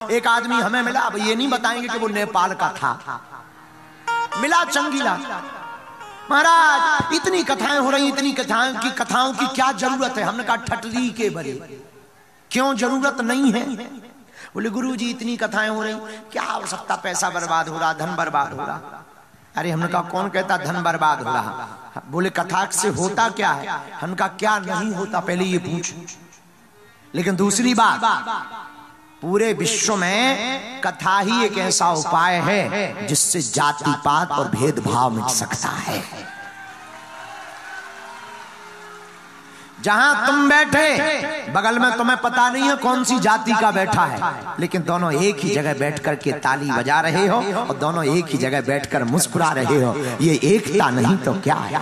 एक आदमी हमें मिला, अब ये नहीं बताएंगे कि वो नेपाल का था, मिला चंगीला। महाराज इतनी कथाएं हो रही, इतनी कथाओं की क्या जरूरत है? हमने कहा ठटरी के बरे, क्यों जरूरत नहीं है? बोले गुरुजी इतनी कथाएं हो रही, क्या आवश्यकता, पैसा बर्बाद हो रहा, धन बर्बाद हो रहा। अरे हमने कहा कौन कहता धन बर्बाद हो रहा? बोले कथा से होता क्या है? हमने कहा क्या नहीं होता पहले ये पूछ। लेकिन दूसरी बात, पूरे विश्व में कथा ही एक ऐसा उपाय है जिससे जाति पात और भेदभाव मिट सकता है। जहां तुम बैठे बगल में तुम्हें पता नहीं है कौन सी जाति का बैठा है, लेकिन दोनों एक ही जगह बैठ कर के ताली बजा रहे हो और दोनों एक ही जगह बैठकर मुस्कुरा रहे हो। ये एकता नहीं तो क्या है?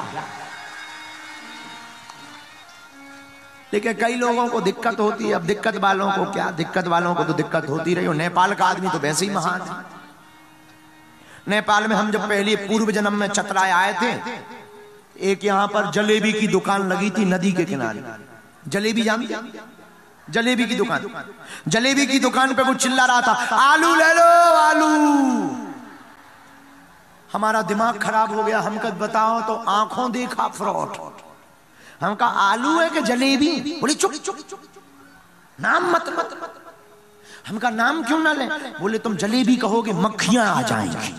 लेकिन कई लोगों को दिक्कत होती है। अब दिक्कत वालों को क्या, दिक्कत वालों को तो दिक्कत होती रही हो। नेपाल का आदमी तो वैसे ही महान है। नेपाल में हम जब पहले पूर्व जन्म में चतराए आए थे, एक यहाँ पर जलेबी की दुकान लगी थी नदी के किनारे। जलेबी जानते? जलेबी की दुकान, जलेबी की दुकान पे वो चिल्ला रहा था आलू ले लो आलू। हमारा दिमाग खराब हो गया। हम कद बताओ तो आंखों देखा फ्रॉड। हम कहा आलू है कि जलेबी? बोले चुप नाम मत। हम कहा नाम क्यों ना ले? बोले तुम जलेबी कहोगे मक्खियां आ जाएंगी।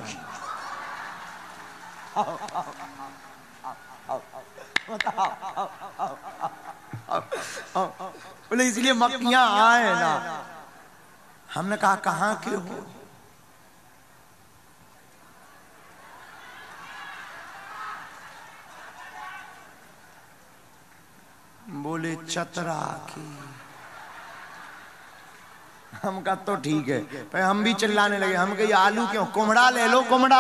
बोले इसलिए मक्खियां आए ना। हमने कहा कहां के हो? बोले चतरा की। हम कहा तो ठीक है, पर हम भी चिल्लाने लगे। हम कहे आलू क्यों? कुमड़ा ले लो कुमड़ा।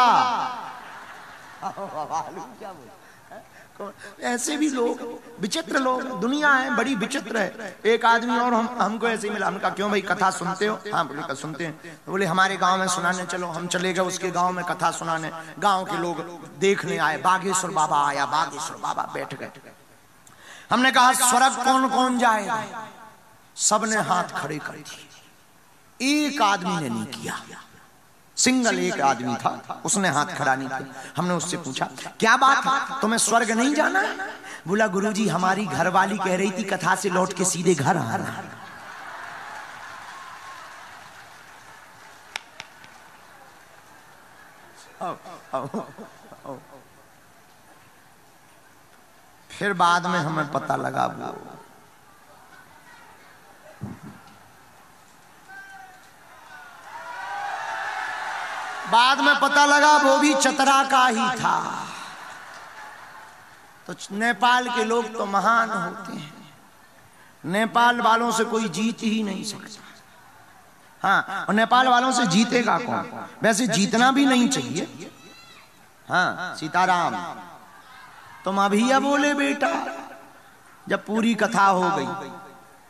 आलू क्या बोले? ऐसे भी लोग, विचित्र लोग, दुनिया है बड़ी विचित्र है। एक आदमी और हमको ऐसे ही मिला। हमने कहा क्यों भाई कथा सुनते हो? हाँ बोले सुनते हैं। तो बोले हमारे गांव में सुनाने चलो। हम चले गए उसके गांव में कथा सुनाने। गांव के लोग देखने आए। बागेश्वर बाबा आया, बागेश्वर बाबा बैठ गए। हमने कहा स्वर्ग कौन कौन जाएगा? सबने हाथ खड़े कर दिए। एक आदमी ने नहीं किया, सिंगल एक आदमी था, उसने हाथ खड़ा नहीं किया। हमने उससे पूछा क्या बात है, तुम्हें स्वर्ग नहीं जाना? बोला गुरुजी हमारी घरवाली कह रही थी कथा से लौट के सीधे घर आना। फिर बाद में हमें पता लगा वो भी चतरा का ही था। तो नेपाल के लोग तो महान होते हैं। नेपाल वालों से कोई जीत ही नहीं सकता। हाँ, और नेपाल वालों से जीतेगा कौन? वैसे जीतना भी नहीं चाहिए। हाँ सीताराम, तुम अभी बोले बेटा जब पूरी कथा हो गई